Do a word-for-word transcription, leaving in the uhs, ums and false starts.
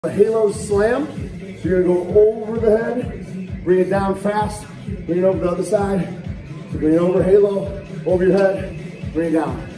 A halo slam, so you're gonna go over the head, bring it down fast, bring it over the other side, so bring it over halo, over your head, bring it down.